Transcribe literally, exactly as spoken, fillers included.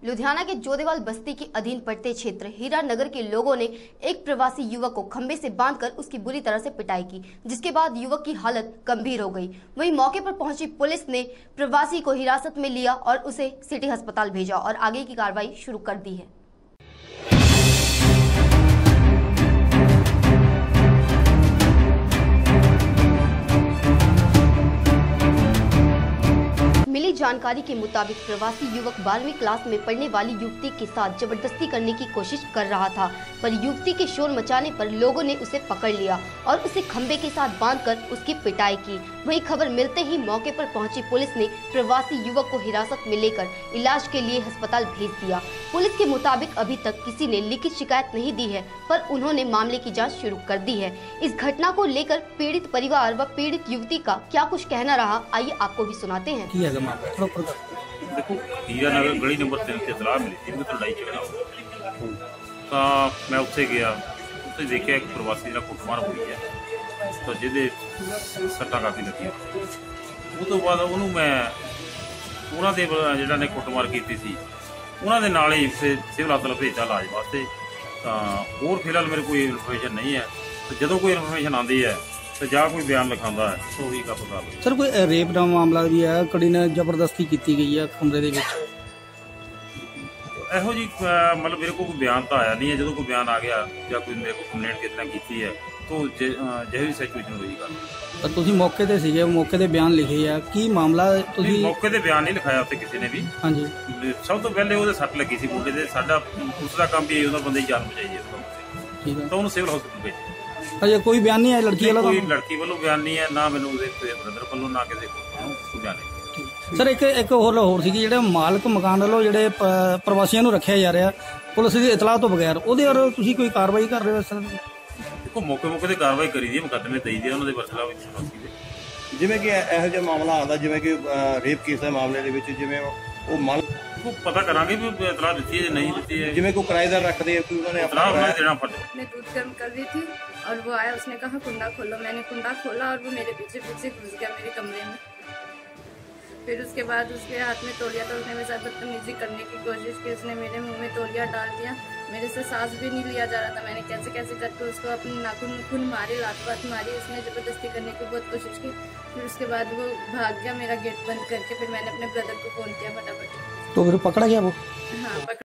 लुधियाना के जोधेवाल बस्ती के अधीन पड़ते क्षेत्र हीरा नगर के लोगों ने एक प्रवासी युवक को खंबे से बांधकर उसकी बुरी तरह से पिटाई की, जिसके बाद युवक की हालत गंभीर हो गई। वहीं मौके पर पहुंची पुलिस ने प्रवासी को हिरासत में लिया और उसे सिटी अस्पताल भेजा और आगे की कार्रवाई शुरू कर दी है। मिली जानकारी के मुताबिक प्रवासी युवक बारहवीं क्लास में पढ़ने वाली युवती के साथ जबरदस्ती करने की कोशिश कर रहा था, पर युवती के शोर मचाने पर लोगों ने उसे पकड़ लिया और उसे खंबे के साथ बांधकर उसकी पिटाई की। वहीं खबर मिलते ही मौके पर पहुंची पुलिस ने प्रवासी युवक को हिरासत में लेकर इलाज के लिए अस्पताल भेज दिया। पुलिस के मुताबिक अभी तक किसी ने लिखित शिकायत नहीं दी है, पर उन्होंने मामले की जाँच शुरू कर दी है। इस घटना को लेकर पीड़ित परिवार व पीड़ित युवती का क्या कुछ कहना रहा, आइए आपको भी सुनाते हैं। देखो, हीरा नगर गली नंबर तीन से इतला मिली थी, तो लड़ाई झगड़ा हो तो मैं उत्थे गया, उत्थे देखा एक प्रवासी का कुटमार हुई है, तो जिहदे सट्टा काफ़ी लगी। उस तो बाद उन्होंने मैं उन्होंने जिहड़ा ने कुटमार की सी उन्होंने दे नाल ही सिविल हस्पताल भेजा इलाज वास्ते। तो और फिलहाल मेरे कोई इन्फॉर्मेशन नहीं है, तो जो कोई इन्फॉर्मेशन आती है तो जा कोई बयान लिखांदा है तो ही गप कर सर। कोई रेप का मामला भी है, कड़ी ने जबरदस्ती की गई है कमरे दे विच? ਇਹੋ ਜੀ मतलब मेरे को कोई बयान तो आया नहीं है। जो कोई बयान आ गया या कोई मेरे को कंप्लेंट किस तरह की है तो ਜਿਹੀ सिचुएशन हुई गल तो तुसी मौके ते सीगे, मौके ते बयान लिखे है की मामला? तुसी मौके ते बयान नहीं लिखाया उत्ते किसी ने भी। हाँ जी, सब तो पहले ਉਹਦੇ सट लगी सी मुंडे ते। साडा दूसरा काम भी ਉਹਦਾ ਬੰਦੇ ਦੀ ਜਾਨ ਬਚਾਈ ਹੈ, ठीक है। तो ਉਹਨੂੰ सिविल हॉस्पिटल भेजा। अजे कोई बयान नहीं है लड़की वाला? कोई लड़की वालों बयान नहीं है, ना मैंने ब्रदर वालों ना किसी को बयान है। सर एक एक होर होर सी जिहड़े मालक मकान वालों जिहड़े प्रवासियों नूं रखिया जा रहा पुलिस की इतलाह तो बगैर, ਉਹਦੇ और तुसीं कोई कार्रवाई कर रहे हो? सर देखो, मौके मौके ते कार्रवाई करी दी, मुकदमे दई दे उन्हां दे बरखला विच प्रवासी दे। जिवें कि ਇਹੋ ਜਿਹਾ ਮਾਮਲਾ ਆਉਂਦਾ, ਜਿਵੇਂ ਕਿ ਰੇਪ ਕੇਸ ਦੇ ਮਾਮਲੇ ਦੇ ਵਿੱਚ ਜਿਵੇਂ ਉਹ ਮਾਲਕ को पता करांगे भी इतलाह दी है नहीं दी है। जिवें कोई किराएदार रखते हैं कोई उन्होंने इतलाह उन्हें देना पड़ता। मैं दूध गर्म कर रही थी और वो आया, उसने कहा कुंडा खोलो। मैंने कुंडा खोला और वो मेरे पीछे पीछे घुस गया मेरे कमरे में। फिर उसके बाद उसके हाथ में तौलिया था, उसने मेरे साथ बदतमीजी करने की कोशिश की। उसने मेरे मुंह में तौलिया डाल दिया, मेरे से सांस भी नहीं लिया जा रहा था। मैंने कैसे कैसे करके उसको अपने नाखून खून मारे, लात बात मारी। उसने जबरदस्ती करने की बहुत कोशिश की। फिर उसके बाद वो भाग गया मेरा गेट बंद करके। फिर मैंने अपने ब्रदर को फ़ोन किया फटाफट, तो फिर पकड़ा गया वो? हाँ, पकड़ा।